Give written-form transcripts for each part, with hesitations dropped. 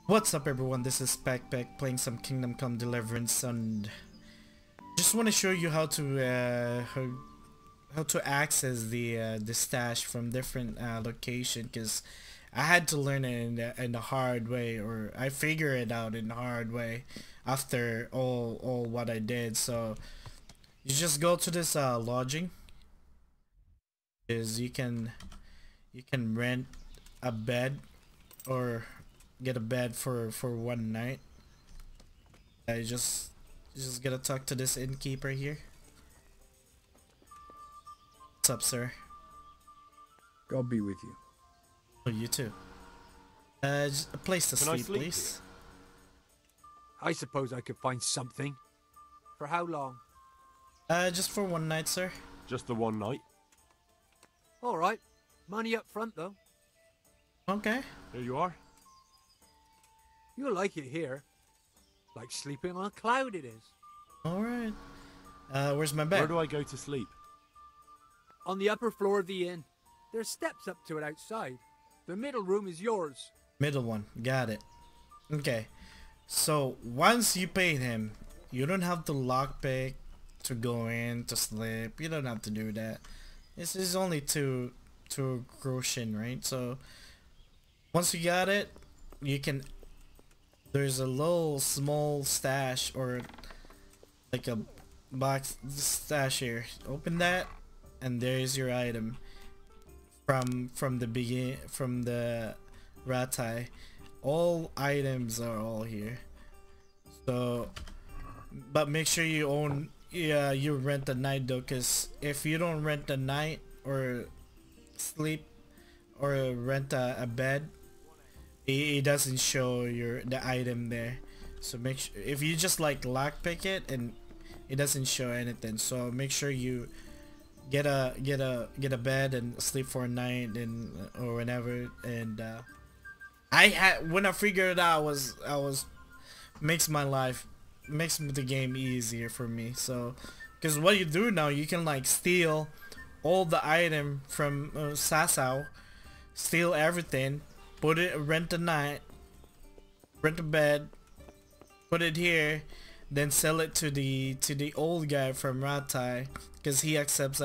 What's up everyone, this is Peck playing some Kingdom Come Deliverance, and just want to show you how to access the stash from different location, because I had to learn it in the hard way, or I figured it out in the hard way after all what I did. So you just go to this lodging, is you can rent a bed or get a bed for one night. I just gotta talk to this innkeeper here. What's up, sir? God be with you. Oh, you too. Just a place to Can I sleep, sleep please. I suppose I could find something. For how long? Just for one night, sir. Just the one night? All right. Money up front, though. Okay. Here you are. You'll like it here. Like sleeping on a cloud it is. Alright. Where's my bed? Where do I go to sleep? On the upper floor of the inn. There's steps up to it outside. The middle room is yours. Middle one. Got it. Okay. So, once you paid him, you don't have to lockpick to go in to sleep. You don't have to do that. This is only two groschen, right? So, once you got it, you can... There's a little small stash, or like a box stash here. Open that, and there's your item from the Ratai. All items are all here. So, but make sure you own. Yeah, you rent the night though, cause if you don't rent the night or sleep or rent a bed, it doesn't show the item there. So make sure, if you just like lockpick it, and it doesn't show anything. So make sure you get a bed and sleep for a night, and or whenever. And when I figured it out, I was makes the game easier for me. So because what you do now, you can like steal all the item from Sasau, steal everything, put it, rent a night, rent a bed, put it here, then sell it to the old guy from Ratai, because he accepts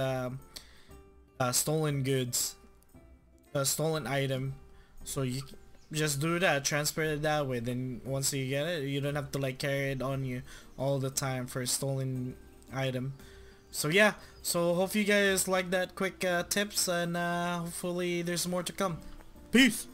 stolen goods, a stolen item. So you just do that, transfer it that way. Then once you get it, you don't have to like carry it on you all the time for a stolen item. So yeah, so hope you guys like that quick tips, and hopefully there's more to come. Peace.